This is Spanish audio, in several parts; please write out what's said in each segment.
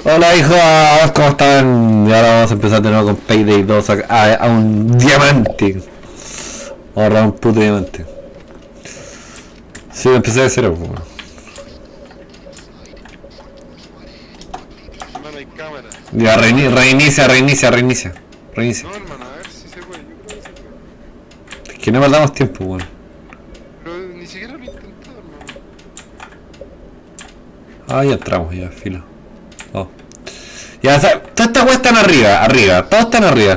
Hola hijo, ¿cómo están? Y ahora vamos a empezar de nuevo con Payday 2 a un diamante. Ahora un puto diamante. Sí, empecé de cero. Hermano, hay cámara. Ya, reinicia. No, hermano, a ver si se puede. Yo creo que se puede. Es que no perdamos tiempo, weón. Pero ni siquiera lo he intentado, hermano. Ah, ya entramos, ya, filo. Oh. Ya, todas estas weas están arriba, todos están arriba.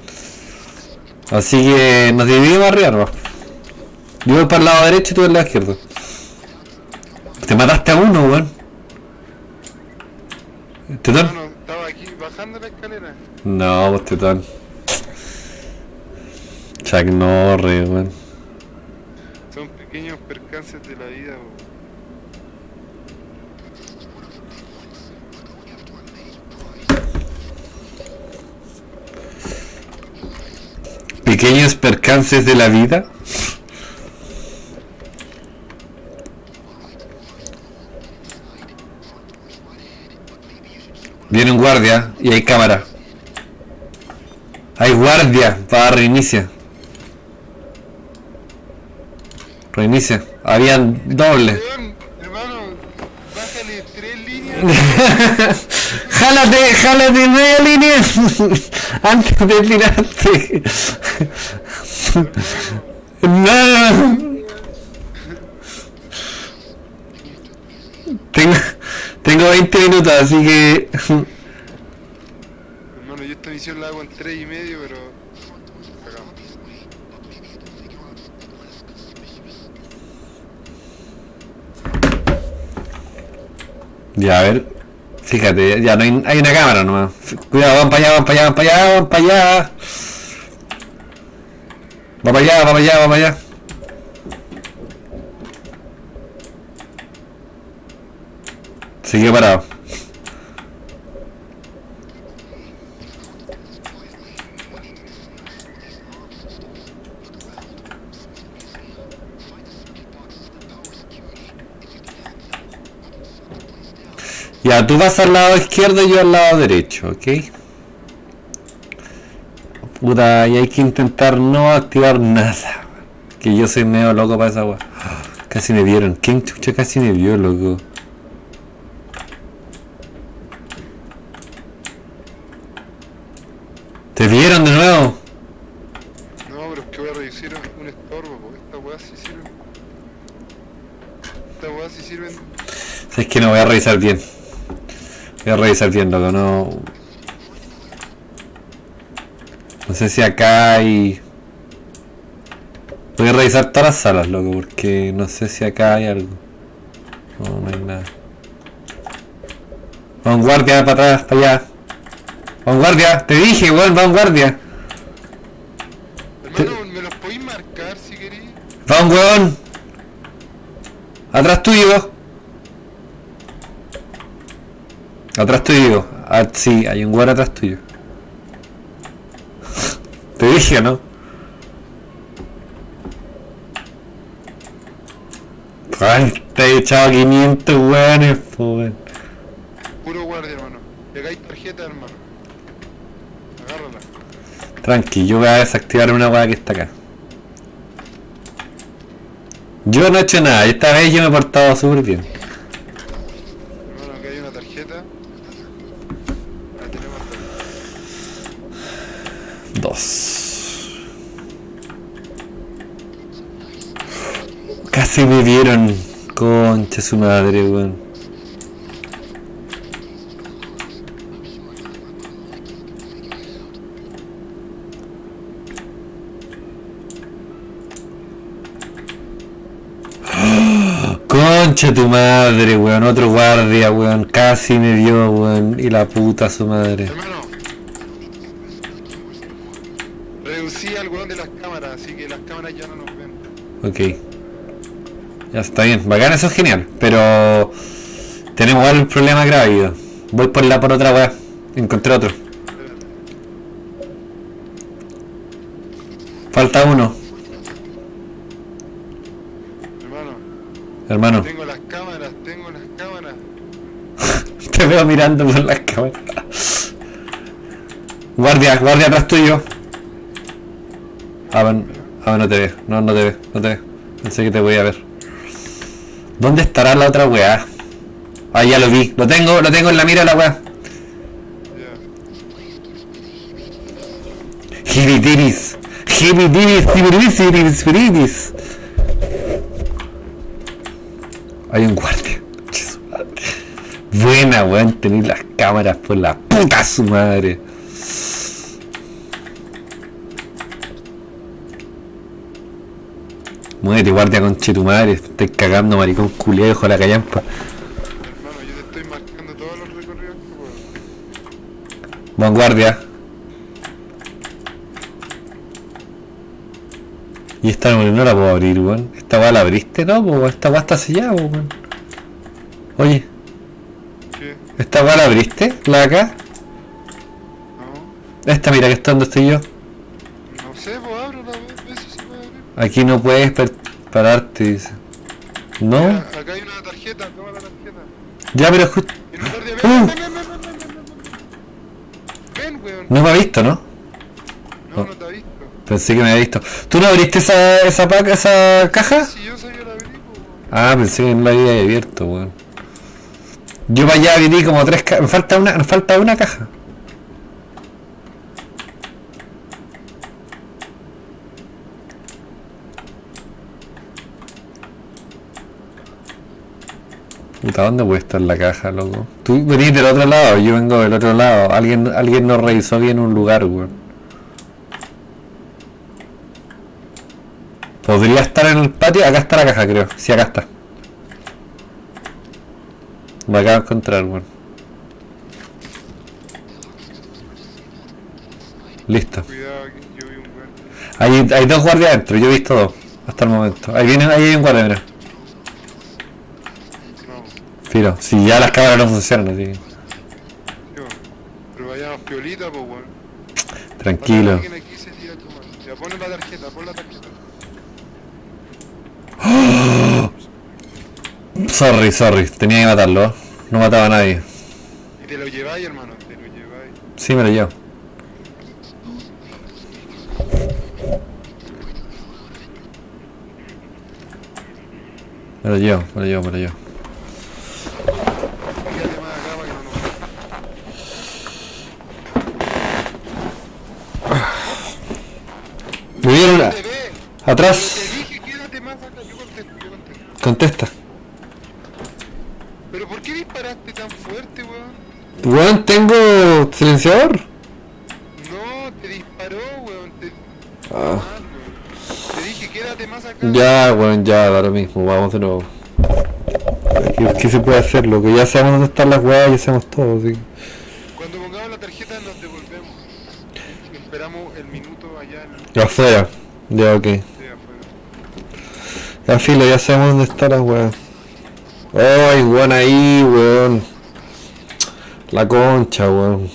Así que nos dividimos arriba, ¿no? Yo voy para el lado derecho y tú para el lado izquierdo. Te mataste a uno, weón. ¿Tetón? Hermano, estaba aquí bajando la escalera. No, pues Tetón. Chuck Norris, weón. Son pequeños percances de la vida, weón. Pequeños percances de la vida. Viene un guardia y hay cámara. Hay guardia para reinicia. Reinicia. Habían doble. Hermano, bájale 3 líneas. Jálate media línea antes de tirarte. No. Tengo 20 minutos, así que... Hermano, yo esta misión la hago en 3,5, pero... Cagamos. Ya, a ver. Fíjate, ya no hay una cámara nomás. Cuidado, van para allá. Va para allá. Sigue parado. Ya, tú vas al lado izquierdo y yo al lado derecho, ¿ok? Puta, y hay que intentar no activar nada. Que yo soy medio loco para esa wea. Casi me vieron. ¿Quién chucha casi me vio, loco? ¿Te vieron de nuevo? No, pero es que voy a reducir un estorbo, porque estas weas sí sirven. Estas weas sí sirven. Es que no voy a revisar bien. Loco, no. No sé si acá hay. Voy a revisar todas las salas, loco, porque no sé si acá hay algo. No hay nada. Vanguardia para atrás, para allá. Vanguardia, te dije, weón, vanguardia. Hermano, ¿me los podéis marcar si queréis? Va un weón. Atrás tuyo. Atrás tuyo. Ah, sí, hay un weón atrás tuyo. Te dije, ¿no? Ay, te he echado 500 weones, weón. Puro guardia, hermano. Y acá hay tarjeta, hermano. Agárrala. Tranqui, yo voy a desactivar una weá que está acá. Yo no he hecho nada, esta vez yo me he portado súper bien. Hermano, acá hay una tarjeta. Ahí tenemos la... 2. Casi me vieron. Concha su madre, weón. Concha tu madre, weón. Otro guardia, weón. Casi me vio, weón. Y la puta su madre. Hermano. Reducí al weón de las cámaras, así que las cámaras ya no nos ven. Ok. Ya está bien. Bacán, eso es genial. Pero... tenemos igual un problema grave. Voy por otra weá. Encontré otro. Falta uno. Hermano. Hermano. Tengo las cámaras. Te veo mirando por las cámaras. Guardia, guardia atrás tuyo. No te veo. No te veo, no te veo. Pensé que te voy a ver. ¿Dónde estará la otra weá? Ah, ya lo vi. Lo tengo en la mira de la weá. Hibitiris. Hibitiris. Hay un guardia. Buena, weón, tener las cámaras por la puta su madre. Muévete, guardia, conche tu madre. Estoy cagando, maricón culiado, hijo de la callampa. Hermano, yo te estoy marcando todos los recorridos que puedo. Buen guardia. Y esta no la puedo abrir, weón. ¿Esta weá la abriste? No, pues esta weá está sellada, weón. Oye. ¿Qué? ¿Esta weá la abriste? ¿La de acá? No. Esta, mira que está donde estoy yo. No sé, pues abro la vez, eso se puede abrir. Aquí no puedes pararte, dice. ¿No? Mira, acá hay una tarjeta, toma la tarjeta. Ya, pero justo... Y no tarde, ven, weón. No me ha visto, ¿no? No, no te ha visto. Pensé que me había visto. ¿Tú no abriste esa caja? Si yo sabía la abrí, pues. Ah, pensé que no la había abierto, weón. Yo para allá abrí como 3 cajas. Me falta una caja. Puta, ¿dónde puede estar la caja, loco? Tú venís del otro lado, yo vengo del otro lado. Alguien no revisó bien un lugar, weón. Podría estar en el patio. Acá está la caja, creo. Sí, acá está. Me acabo de encontrar, weón. Listo. Cuidado, que yo vi un weón. Hay 2 guardias adentro, yo he visto 2 hasta el momento. Ahí hay un guardia, mira. No. Filo, si ya las cámaras no funcionan, así. Sí, weón. Pero vayamos piolita, pues, weón. Tranquilo. Alguien aquí se tira tu mano. Ya, pon la tarjeta, pon la tarjeta. Sorry, tenía que matarlo. No mataba a nadie. Y te lo lleváis, hermano, te lo lleváis. Sí, me lo llevo. Me lo llevo. Fíjate más acá para que no nos Me vieron te ve. atrás. Te dije, quédate más acá. Yo contesto. Contesta. ¿Pero por qué disparaste tan fuerte, weón? Weón, tengo silenciador. No, te disparó, weón. Ah. Te dije, quédate más acá. Ya, weón, ya, da lo mismo. Vamos de nuevo. ¿Qué se puede hacer, loco? Ya sabemos dónde están las weas, ya sabemos todo, así. Cuando pongamos la tarjeta nos devolvemos. Esperamos el minuto allá en Afuera. Ya, ok. afuera. Ya, filo, ya sabemos dónde están las weas. Ay, weón, ahí, weón. La concha, weón.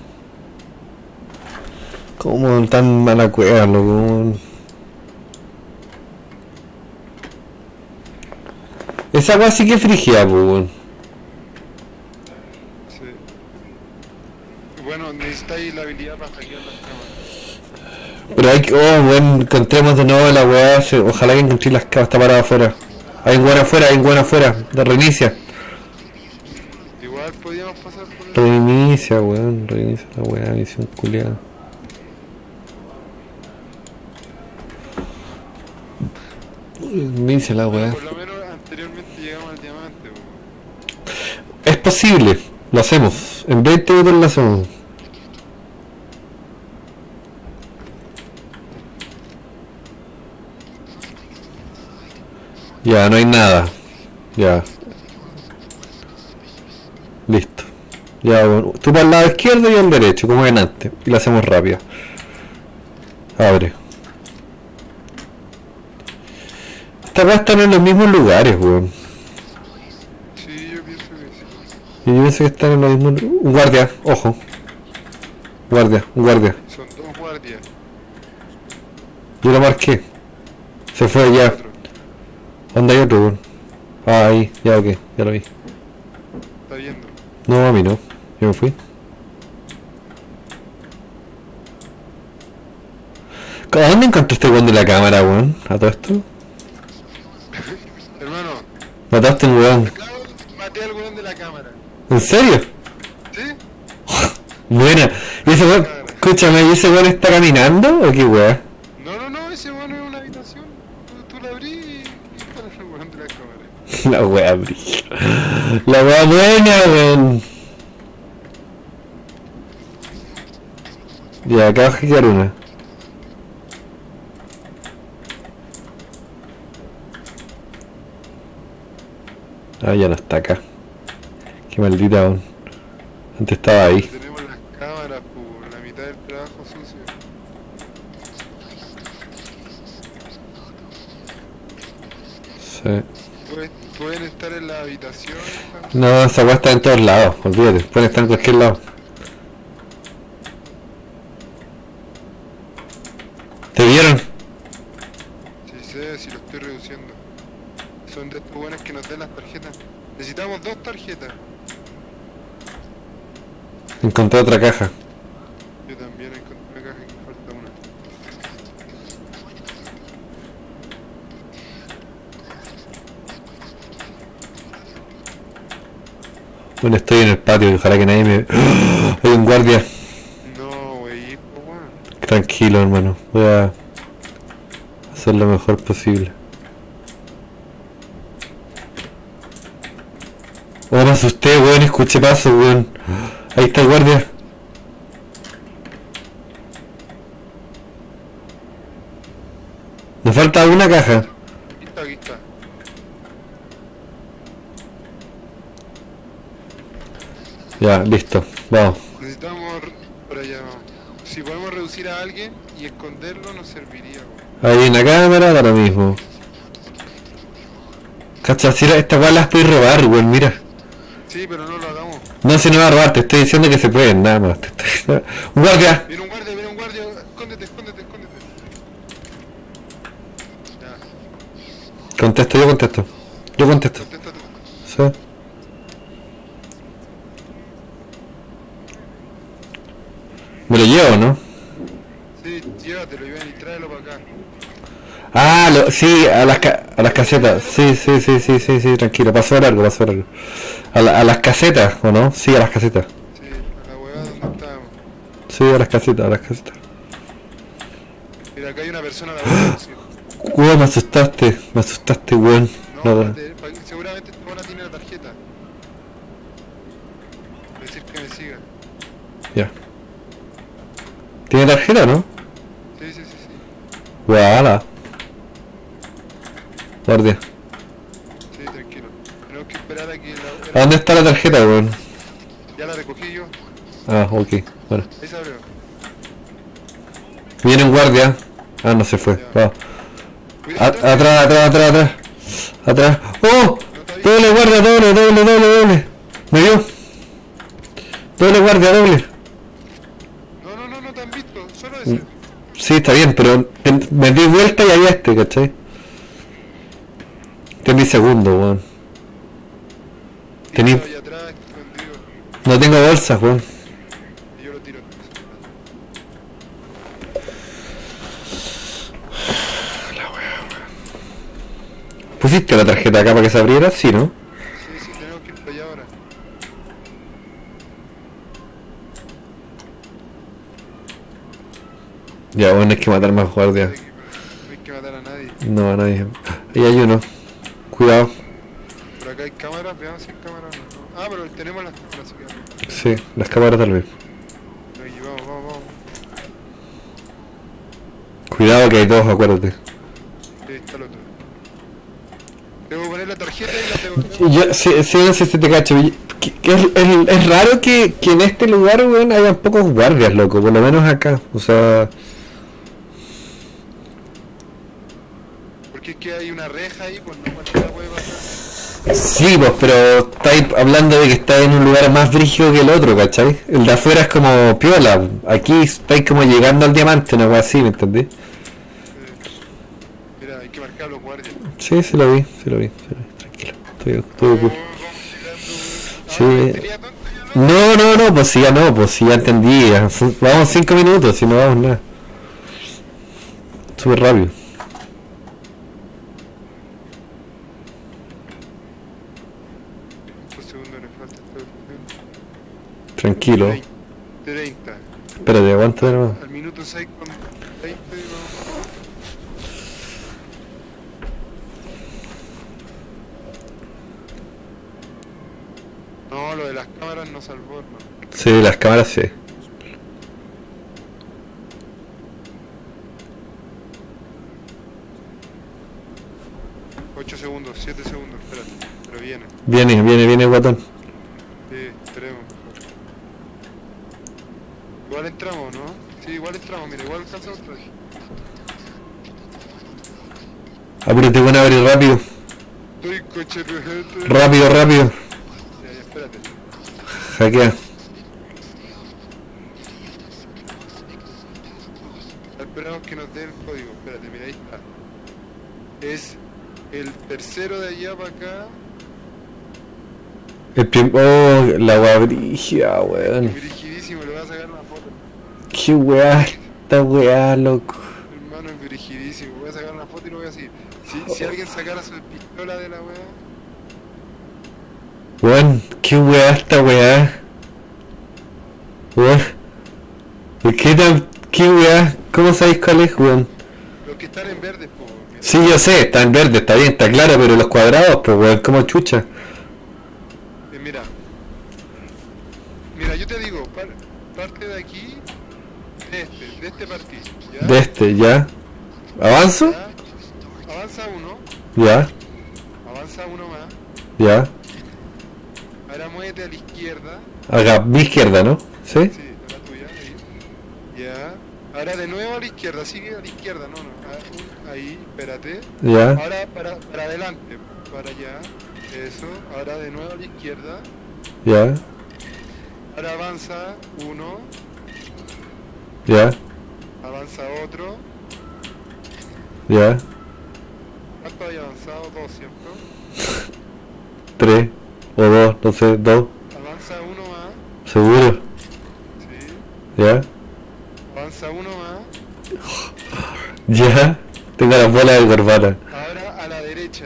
¿Cómo tan mala cueva, loco, weón? Esa wea sí que es frigia, weón. Sí. Bueno, necesitáis la habilidad para hackear las cámaras. Pero hay que... Oh, weón, encontremos de nuevo la weá. Ojalá que encontré las cámaras, está parada afuera. Hay un weón afuera. De reinicia. Igual podíamos pasar por el... Reinicia, weón. Reinicia la weá, misión culiada. Reinicia la weá. Por lo menos anteriormente llegamos al diamante, weón. Es posible. Lo hacemos. En 20 minutos lo hacemos. Ya, no hay nada. Ya. Listo. Ya, bueno. Tú para el lado izquierdo y yo al derecho, como en antes. Y lo hacemos rápido. Abre. Estas weas están en los mismos lugares, weón. Sí, yo pienso que sí. Y yo pienso que están en los mismos... Un guardia, ojo. Un guardia. Son 2 guardias. Yo lo marqué. Se fue ya. Otro. ¿Dónde hay otro, weón? Ah, ahí. Ya, ok. Ya lo vi. Está viendo. No, a mí no. Yo me fui. ¿A dónde encontraste el weón de la cámara, weón? ¿A todo esto? Hermano, Mataste un weón. acabo de maté al weón de la cámara. ¿En serio? ¿Sí? Buena. ¿Y ese weón? Escúchame, ¿y ese weón está caminando o qué weón? No, ese weón es una habitación. Tú la abrí y para el weón de la cámara. La wea brillo. La wea buena, weón. Ya, acá va a hackear una. Ah, ya no está acá. Qué maldita aún. Antes estaba ahí. Tenemos las cámaras por la mitad del trabajo sucio. Sí. Pueden estar en la habitación. No, esa weá está en todos lados, olvídate. Pueden estar en cualquier lado. ¿Te vieron? Sí sé, si lo estoy reduciendo. Son de estos buenos que nos den las tarjetas. Necesitamos 2 tarjetas. Encontré otra caja. Yo también encontré una caja que me falta una. Bueno, estoy en el patio y ojalá que nadie me... ¡Oh! Hay un guardia. No, wey, pues bueno. Tranquilo, hermano. Voy a hacer lo mejor posible. Oh, me asusté, weón. Escuché paso, weón. Ahí está el guardia. Nos falta una caja. Aquí está. Ya, listo. Vamos. Necesitamos por allá, vamos. Si podemos reducir a alguien y esconderlo nos serviría, weón. Ahí en la cámara, da lo mismo. Cacha, si esta weá las puedes robar, weón, mira. Sí, pero no lo hagamos. No se nos va a robar, te estoy diciendo que se pueden, nada más. ¡Un guardia! Viene un guardia, viene un guardia. Escóndete. Ya, Contesto, yo contesto. Yo contesto. contesta tú. Sí. Me lo llevo, ¿no? Sí, llévatelo, Iván, y tráelo para acá. Ah, sí, a las casetas. Sí, tranquilo. Pasó de largo. A las casetas, ¿o no? Sí, a las casetas. Sí, a la huevada donde estábamos. Sí, a las casetas. Mira, acá hay una persona a la vuelta. Sí. Weón, me asustaste, weón. No, No, espérate, seguramente esta buena tiene la tarjeta. Voy a decir que me siga. ya. ¿Tiene tarjeta, no? Sí. Guala. Guardia. Sí, tranquilo. Tenemos que esperar a que ¿A dónde está la tarjeta, weón? Ya la recogí yo. Ah, ok. Bueno. Ahí se abrió. Viene un guardia. Ah, no se fue. Ya. Va. Cuidado, Atrás. ¡Oh! no está bien. Doble guardia, doble. ¿Me vio? Doble guardia, doble. No te han visto. Solo ese. Sí, está bien, pero me di vuelta y había ¿cachai? Tení segundo, weón. Tení... Allá atrás, escondido. No tengo bolsas, weón. Y yo lo tiro. ¿Pusiste la tarjeta acá para que se abriera? Sí, ¿no? Sí, tenemos que ir para allá ahora. Ya, bueno, hay que matar más guardias. No hay que matar a nadie. No, a nadie. Ahí hay uno. Cuidado. Por acá hay cámaras, veamos si hay cámaras o no. Ah, pero tenemos las cámaras, así que... Sí, las cámaras tal vez. Aquí, vamos. Cuidado que hay dos, acuérdate. Ahí está el otro. Tengo que poner la tarjeta y la tengo. Yo, sí, te cacho. Es raro que en este lugar, weón, hayan pocos guardias, loco. Por lo menos acá. O sea... Porque es que hay una reja ahí, pues no cualquiera puede pasar. Sí, pues, pero estáis hablando de que estáis en un lugar más brígido que el otro, ¿cachai? El de afuera es como piola. Aquí estáis como llegando al diamante, una cosa así, ¿me entendés? Mira, hay que marcar a los guardias. Sí, lo vi. Tranquilo. Estoy Vamos llegando, Sí. tenía tonto ya No, pues si ya no, pues si ya entendí. Vamos 5 minutos, si no vamos nada. Súper rápido. ¿Cuántos segundos le falta a esta cuestión? Tranquilo. 30. Espérate, aguanta de nuevo. Al minuto 6 con 20 vamos. No, lo de las cámaras no salvó, hermano. Sí, las cámaras sí. Ocho segundos, 7 segundos, espérate. Pero viene. Viene guatón. Sí, esperemos. Igual entramos, ¿no? Sí, igual entramos, mira, igual alcanzamos otra vez. Apúrate, bueno, abrir rápido. Estoy coche Rápido. Ya, espérate. Hackea. Esperamos que nos dé el código. Espérate, mira, ahí está. Es el tercero de allá para acá. Oh, la weá brígida, weón. Virigidísimo, le voy a sacar una foto. Qué weá, esta weá, loco. Hermano, es virigidísimo. Voy a sacar una foto y lo voy a decir. Si alguien sacara su pistola de la weá. Weón, qué weá esta weá. Weón. ¿Por qué tan... qué weá? ¿Cómo sabéis cuál es, weón? Los que están en verde, po. Mira. Sí, yo sé, está en verde, está bien, está claro, pero los cuadrados, pues weón, como chucha. Mira. Mira, yo te digo, parte de aquí, de este partido, ¿ya? De este, ¿ya? ¿Avanzo? ¿Ya? Avanza uno, Ya, avanza uno más. ya. Ahora muévete a la izquierda. Acá, mi izquierda, ¿no? ¿Sí? Sí, a la tuya, ahí. Ya. Ahora de nuevo a la izquierda, sigue a la izquierda, no. Ahí, espérate. Ya, Ahora para adelante, para allá. Eso. Ahora de nuevo a la izquierda. ya, Ahora avanza uno, ya, avanza otro. ya. ¿Cuánto hay avanzado? Dos, ¿cierto? 3 o 2, no sé, 2. Avanza uno más. ¿Seguro? Sí. Ya, Avanza uno más. ya. Tengo las bolas de corbata. Ahora a la derecha.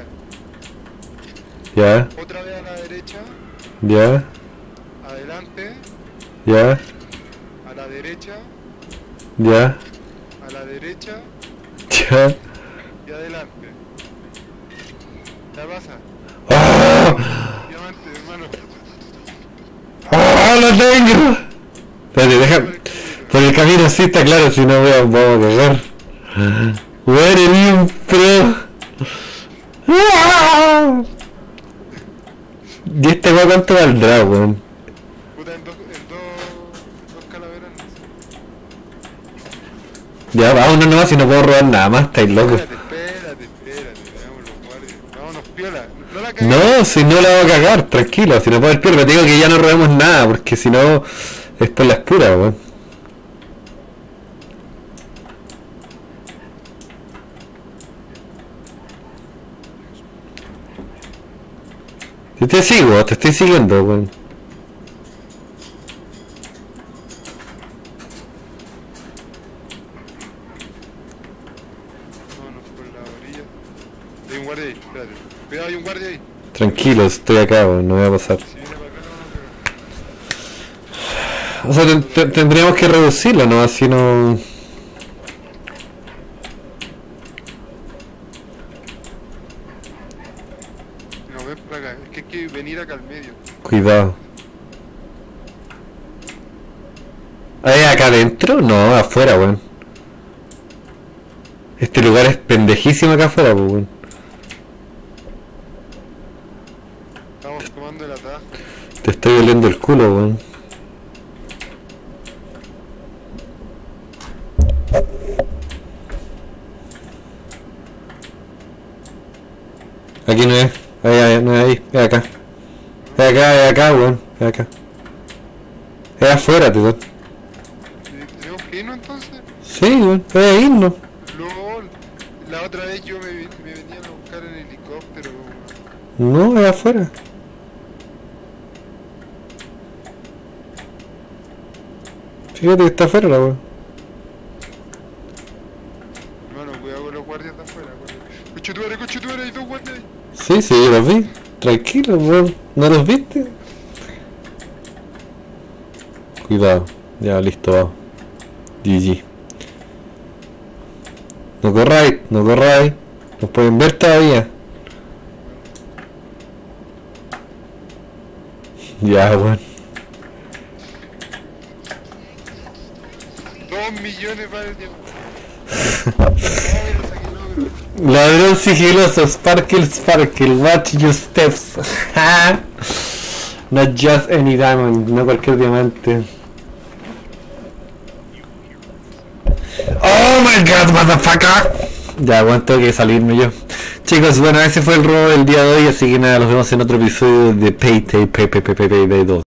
Ya, Otra vez a la derecha. ya, Adelante. ya, A la derecha. ya, A la derecha. ya. Y adelante. Ya pasa. ¡Ah! Diamante, hermano. ¡Ah, lo tengo! Espérate, déjame. Por el camino sí está claro, si no vamos a cagar. Bueno, ni un pro. ¡Ah! ¿Y esta weá cuánto valdrá, weón? Puta, en dos calaveras. No sé. Ya, vámonos nomás si no puedo robar nada más, estáis locos. Espérate. Veamos los guardias. Vámonos, piola. No la cagué. No, si no la voy a cagar, tranquilo, si no puedo ir peor, pero te digo que ya no robemos nada, porque si no, esto es la escura, weón. Si te sigo, te estoy siguiendo, weón. Vámonos por la orilla. Hay un guardia ahí, espérate. Cuidado, hay un guardia ahí. Tranquilo, estoy acá, weón, no voy a pasar. Si viene para acá, no, O sea, tendríamos que reducirlo, ¿no? Así no... no, ven para acá. Es que hay que venir acá al medio. Cuidado. ¿Hay acá adentro? No, afuera, weón. Este lugar es pendejísimo acá afuera, pues, weón. Estamos tomando el atajo. Te estoy oliendo el culo, weón. Aquí no es. Ahí, no es ahí. Es acá. Es acá, weón. Es acá. Es afuera, weón. ¿Tenemos que irnos entonces? Sí, weón. Es ahí, ¿no? Luego, la otra vez yo me venían a buscar en helicóptero. No, es afuera. Fíjate que está afuera la weón. Hermano, cuidado con los guardias de afuera. Coche, hay dos guardias ahí. Sí, sí, yo los vi. Tranquilo, weón. ¿No los viste? Cuidado. Ya, listo, vamos. GG. No corráis, no corráis. Nos pueden ver todavía. Ya, weón. 2 millones vale el diamante. Ladrón sigiloso, sparkle, sparkle, watch your steps. Not just any diamond, no cualquier diamante. Oh my god, motherfucker. Ya, bueno, tengo que salirme yo. Chicos, bueno, ese fue el robo del día de hoy, así que nada, los vemos en otro episodio de Payday 2.